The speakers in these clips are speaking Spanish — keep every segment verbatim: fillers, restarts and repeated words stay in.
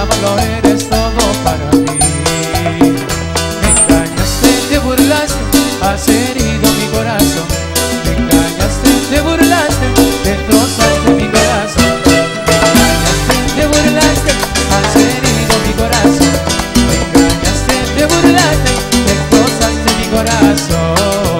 amor, lo eres todo para mí. Me engañaste, te burlaste, has herido mi corazón. Me engañaste, te burlaste, destrozaste mi corazón. Me engañaste, te burlaste, has herido mi corazón. Me engañaste, te burlaste, destrozaste mi corazón.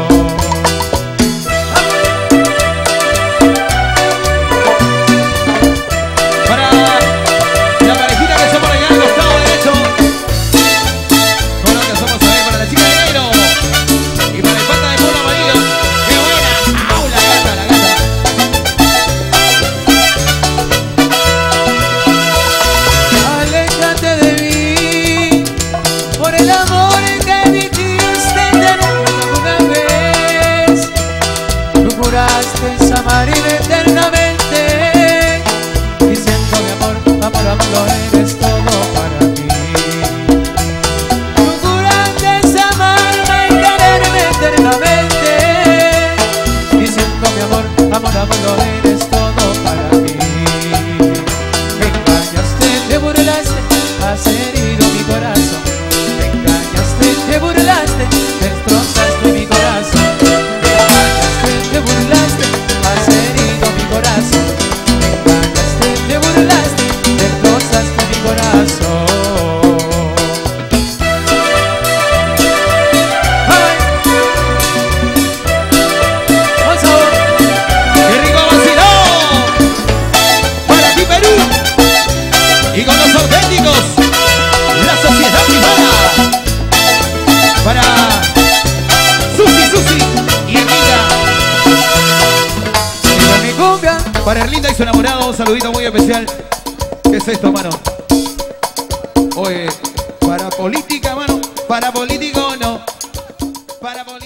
Amarme eternamente, diciendo mi amor, amor, amor, lo eres todo para mí. Tú juraste amarme y quererme eternamente, diciendo mi amor, amor, amor, lo eres todo para mí. Me engañaste, te burlaste, has herido mi corazón. Me engañaste, te burlaste, destrozaste mi corazón. Me engañaste, te burlaste, has herido mi corazón. Me engañaste, te burlaste, destrozaste mi corazón. ¡Ay! ¡Oso! ¡Qué rico vacilón! Para ti, Perú. Y con los auténticos, la sociedad privada. Para Susi, Susi y Erlinda. Para Erlinda y su enamorado, un saludito muy especial. ¿Qué es esto, mano? Oye, para política, mano. Para político, no. Para política.